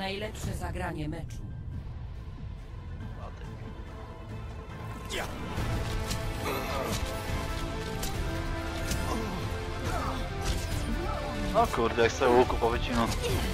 Najlepsze zagranie meczu. O kurde, jak sobie łuku powycinał.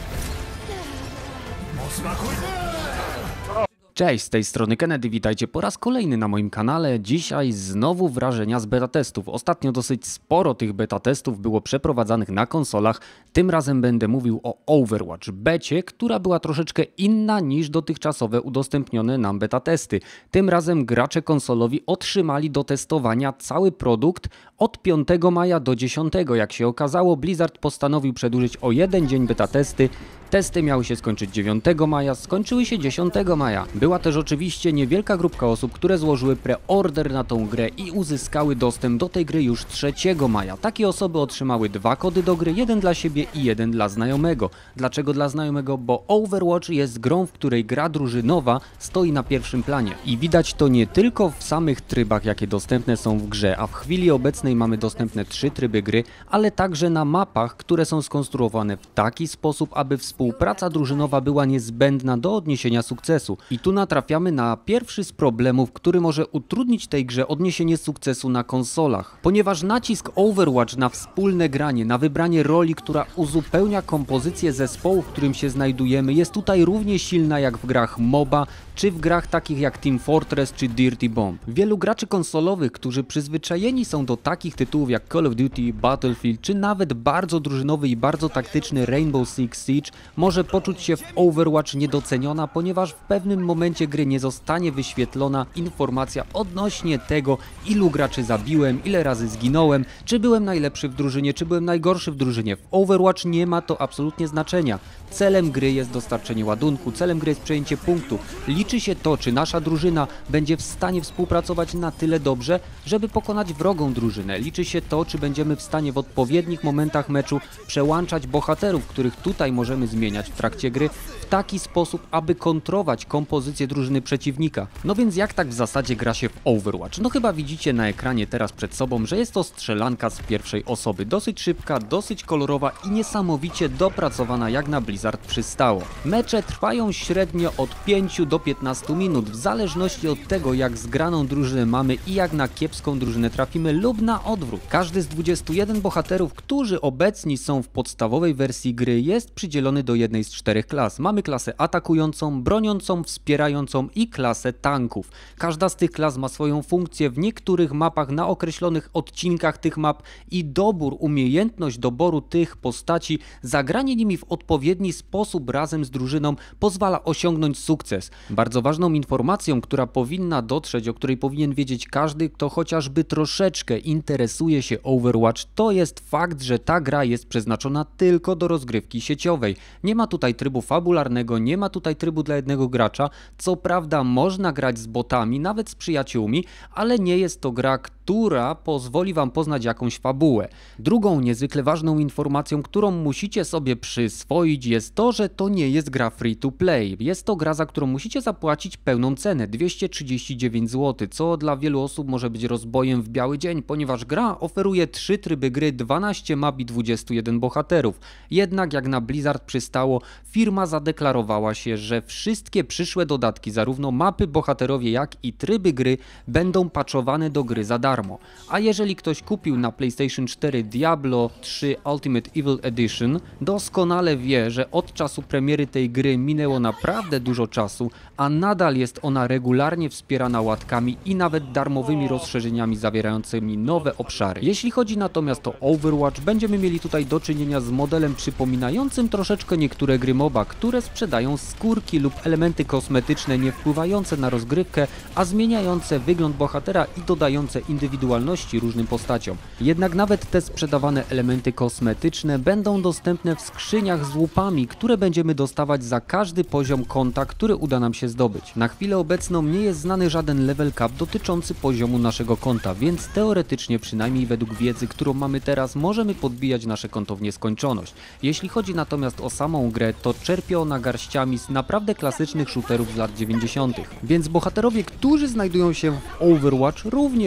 Cześć, z tej strony Kennedy, witajcie po raz kolejny na moim kanale. Dzisiaj znowu wrażenia z beta testów. Ostatnio dosyć sporo tych beta testów było przeprowadzanych na konsolach. Tym razem będę mówił o Overwatch becie, która była troszeczkę inna niż dotychczasowe udostępnione nam beta testy. Tym razem gracze konsolowi otrzymali do testowania cały produkt od 5 maja do 10. Jak się okazało, Blizzard postanowił przedłużyć o jeden dzień beta testy. Testy miały się skończyć 9 maja, skończyły się 10 maja. Była też oczywiście niewielka grupka osób, które złożyły preorder na tą grę i uzyskały dostęp do tej gry już 3 maja. Takie osoby otrzymały 2 kody do gry, jeden dla siebie i jeden dla znajomego. Dlaczego dla znajomego? Bo Overwatch jest grą, w której gra drużynowa stoi na pierwszym planie. I widać to nie tylko w samych trybach, jakie dostępne są w grze, a w chwili obecnej mamy dostępne 3 tryby gry, ale także na mapach, które są skonstruowane w taki sposób, aby współpraca drużynowa była niezbędna do odniesienia sukcesu. I tu natrafiamy na pierwszy z problemów, który może utrudnić tej grze odniesienie sukcesu na konsolach. Ponieważ nacisk Overwatch na wspólne granie, na wybranie roli, która uzupełnia kompozycję zespołu, w którym się znajdujemy, jest tutaj równie silna jak w grach MOBA, czy w grach takich jak Team Fortress czy Dirty Bomb. Wielu graczy konsolowych, którzy przyzwyczajeni są do takich tytułów jak Call of Duty, Battlefield, czy nawet bardzo drużynowy i bardzo taktyczny Rainbow Six Siege, może poczuć się w Overwatch niedoceniona, ponieważ w pewnym momencie gry nie zostanie wyświetlona informacja odnośnie tego, ilu graczy zabiłem, ile razy zginąłem, czy byłem najlepszy w drużynie, czy byłem najgorszy w drużynie. W Overwatch nie ma to absolutnie znaczenia. Celem gry jest dostarczenie ładunku, celem gry jest przejęcie punktu. Liczy się to, czy nasza drużyna będzie w stanie współpracować na tyle dobrze, żeby pokonać wrogą drużynę. Liczy się to, czy będziemy w stanie w odpowiednich momentach meczu przełączać bohaterów, których tutaj możemy zmieniać w trakcie gry, w taki sposób, aby kontrować kompozycję drużyny przeciwnika. No więc jak tak w zasadzie gra się w Overwatch? No chyba widzicie na ekranie teraz przed sobą, że jest to strzelanka z pierwszej osoby. Dosyć szybka, dosyć kolorowa i niesamowicie dopracowana, jak na Blizzard przystało. Mecze trwają średnio od 5 do 15 minut, w zależności od tego, jak zgraną drużynę mamy i jak na kiepską drużynę trafimy lub na odwrót. Każdy z 21 bohaterów, którzy obecni są w podstawowej wersji gry, jest przydzielony do jednej z 4 klas. Mamy klasę atakującą, broniącą, wspierającą i klasę tanków. Każda z tych klas ma swoją funkcję w niektórych mapach, na określonych odcinkach tych map i umiejętność doboru tych postaci, zagranie nimi w odpowiedni sposób razem z drużyną pozwala osiągnąć sukces. Bardzo ważną informacją, która powinna dotrzeć, o której powinien wiedzieć każdy, kto chociażby troszeczkę interesuje się Overwatch, to jest fakt, że ta gra jest przeznaczona tylko do rozgrywki sieciowej. Nie ma tutaj trybu fabularnego, nie ma tutaj trybu dla jednego gracza. Co prawda można grać z botami, nawet z przyjaciółmi, ale nie jest to gra, która pozwoli wam poznać jakąś fabułę. Drugą niezwykle ważną informacją, którą musicie sobie przyswoić, jest to, że to nie jest gra free to play. Jest to gra, za którą musicie zapłacić pełną cenę, 239 zł, co dla wielu osób może być rozbojem w biały dzień, ponieważ gra oferuje 3 tryby gry, 12 map i 21 bohaterów. Jednak jak na Blizzard przystało, firma zadeklarowała się, że wszystkie przyszłe dodatki, zarówno mapy, bohaterowie, jak i tryby gry będą patchowane do gry za darmo. A jeżeli ktoś kupił na PlayStation 4 Diablo 3 Ultimate Evil Edition, doskonale wie, że od czasu premiery tej gry minęło naprawdę dużo czasu, a nadal jest ona regularnie wspierana łatkami i nawet darmowymi rozszerzeniami zawierającymi nowe obszary. Jeśli chodzi natomiast o Overwatch, będziemy mieli tutaj do czynienia z modelem przypominającym troszeczkę niektóre gry MOBA, które sprzedają skórki lub elementy kosmetyczne nie wpływające na rozgrywkę, a zmieniające wygląd bohatera i dodające indywidualności różnym postaciom. Jednak nawet te sprzedawane elementy kosmetyczne będą dostępne w skrzyniach z łupami, które będziemy dostawać za każdy poziom konta, który uda nam się zdobyć. Na chwilę obecną nie jest znany żaden level cap dotyczący poziomu naszego konta, więc teoretycznie, przynajmniej według wiedzy, którą mamy teraz, możemy podbijać nasze konto w nieskończoność. Jeśli chodzi natomiast o samą grę, to czerpie ona garściami z naprawdę klasycznych shooterów z lat 90. Więc bohaterowie, którzy znajdują się w Overwatch, również są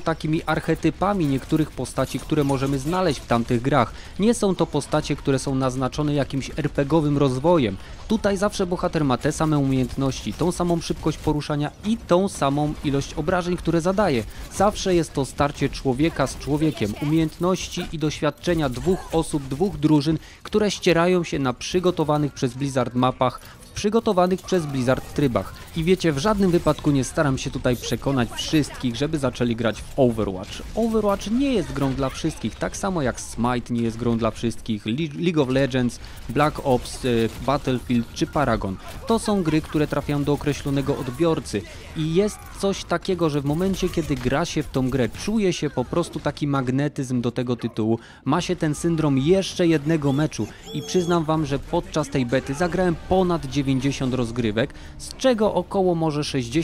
takimi archetypami niektórych postaci, które możemy znaleźć w tamtych grach. Nie są to postacie, które są naznaczone jakimś RPGowym rozwojem. Tutaj zawsze bohater ma te same umiejętności, tą samą szybkość poruszania i tą samą ilość obrażeń, które zadaje. Zawsze jest to starcie człowieka z człowiekiem, umiejętności i doświadczenia dwóch osób, dwóch drużyn, które ścierają się na przygotowanych przez Blizzard mapach, przygotowanych przez Blizzard trybach. I wiecie, w żadnym wypadku nie staram się tutaj przekonać wszystkich, żeby zaczęli grać w Overwatch. Overwatch nie jest grą dla wszystkich, tak samo jak Smite nie jest grą dla wszystkich, League of Legends, Black Ops, Battlefield czy Paragon. To są gry, które trafiają do określonego odbiorcy i jest coś takiego, że w momencie, kiedy gra się w tą grę, czuje się po prostu taki magnetyzm do tego tytułu, ma się ten syndrom jeszcze jednego meczu i przyznam wam, że podczas tej bety zagrałem ponad 90 rozgrywek, z czego około może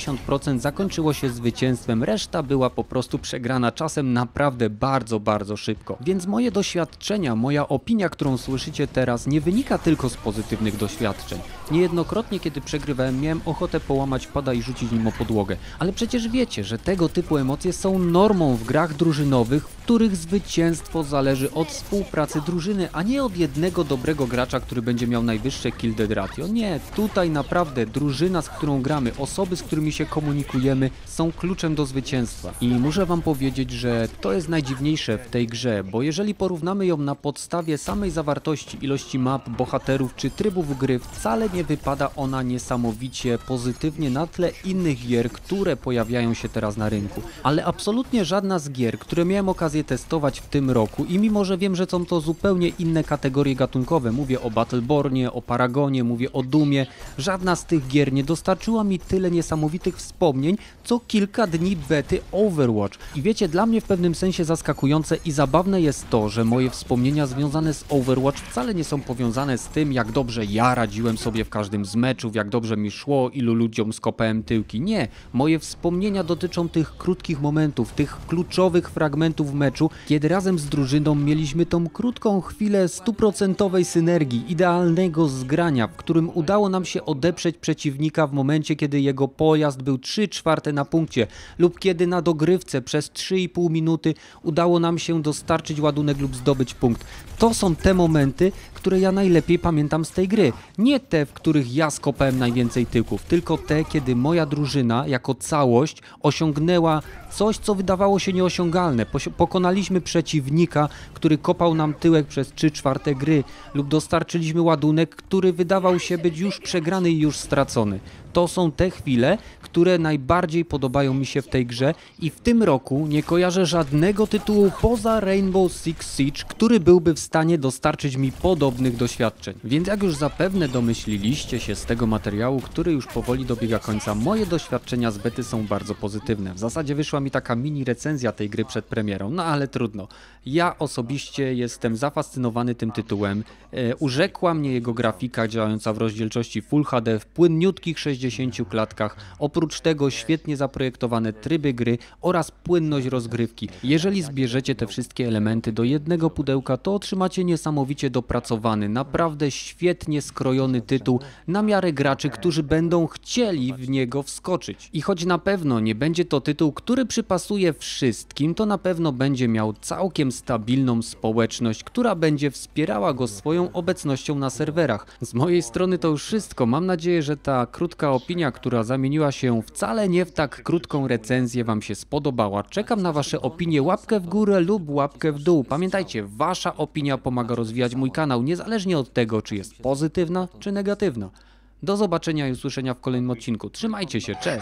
60% zakończyło się zwycięstwem, reszta była po prostu przegrana czasem naprawdę bardzo szybko. Więc moje doświadczenia, moja opinia, którą słyszycie teraz, nie wynika tylko z pozytywnych doświadczeń. Niejednokrotnie, kiedy przegrywałem, miałem ochotę połamać pada i rzucić nim o podłogę. Ale przecież wiecie, że tego typu emocje są normą w grach drużynowych, w których zwycięstwo zależy od współpracy drużyny, a nie od jednego dobrego gracza, który będzie miał najwyższe kill death ratio. Nie, tutaj naprawdę drużyna, z którą gramy, osoby, z którymi się komunikujemy, są kluczem do zwycięstwa. I muszę wam powiedzieć, że to jest najdziwniejsze w tej grze, bo jeżeli porównamy ją na podstawie samej zawartości, ilości map, bohaterów czy trybów gry, wcale nie wypada ona niesamowicie pozytywnie na tle innych gier, które pojawiają się teraz na rynku. Ale absolutnie żadna z gier, które miałem okazję testować w tym roku i mimo, że wiem, że są to zupełnie inne kategorie gatunkowe, mówię o Battlebornie, o Paragonie, mówię o Doomie, żadna z tych gier nie dostarczyła mi tyle niesamowitych wspomnień, co kilka dni bety Overwatch. I wiecie, dla mnie w pewnym sensie zaskakujące i zabawne jest to, że moje wspomnienia związane z Overwatch wcale nie są powiązane z tym, jak dobrze ja radziłem sobie w każdym z meczów, jak dobrze mi szło, ilu ludziom skopałem tyłki. Nie, moje wspomnienia dotyczą tych krótkich momentów, tych kluczowych fragmentów meczu, kiedy razem z drużyną mieliśmy tą krótką chwilę 100% synergii, idealnego zgrania, w którym udało nam się odeprzeć przeciwnika w momencie, kiedy jego pojazd był 3/4 na punkcie lub kiedy na dogrywce przez 3,5 minuty udało nam się dostarczyć ładunek lub zdobyć punkt. To są te momenty, które ja najlepiej pamiętam z tej gry. Nie te, w których ja skopałem najwięcej tyłków, tylko te, kiedy moja drużyna jako całość osiągnęła coś, co wydawało się nieosiągalne. Pokonaliśmy przeciwnika, który kopał nam tyłek przez 3/4 gry lub dostarczyliśmy ładunek, który wydawał się być już przegrany i już stracony. To są te chwile, które najbardziej podobają mi się w tej grze i w tym roku nie kojarzę żadnego tytułu poza Rainbow Six Siege, który byłby w stanie dostarczyć mi podobnych doświadczeń. Więc jak już zapewne domyśliliście się z tego materiału, który już powoli dobiega końca, moje doświadczenia z bety są bardzo pozytywne. W zasadzie wyszła mi taka mini recenzja tej gry przed premierą, no ale trudno. Ja osobiście jestem zafascynowany tym tytułem. Urzekła mnie jego grafika działająca w rozdzielczości Full HD w płynniutkich 60 klatkach. Oprócz tego świetnie zaprojektowane tryby gry oraz płynność rozgrywki. Jeżeli zbierzecie te wszystkie elementy do jednego pudełka, to otrzymacie niesamowicie dopracowany, naprawdę świetnie skrojony tytuł na miarę graczy, którzy będą chcieli w niego wskoczyć. I choć na pewno nie będzie to tytuł, który przypasuje wszystkim, to na pewno będzie miał całkiem stabilną społeczność, która będzie wspierała go swoją obecnością na serwerach. Z mojej strony to już wszystko. Mam nadzieję, że ta krótka opinia, która zamieniła się wcale nie w tak krótką recenzję, wam się spodobała. Czekam na wasze opinie, łapkę w górę lub łapkę w dół. Pamiętajcie, wasza opinia pomaga rozwijać mój kanał, niezależnie od tego, czy jest pozytywna, czy negatywna. Do zobaczenia i usłyszenia w kolejnym odcinku. Trzymajcie się, cześć!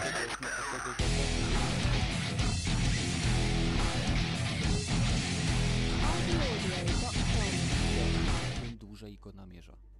Dłużej go namierza.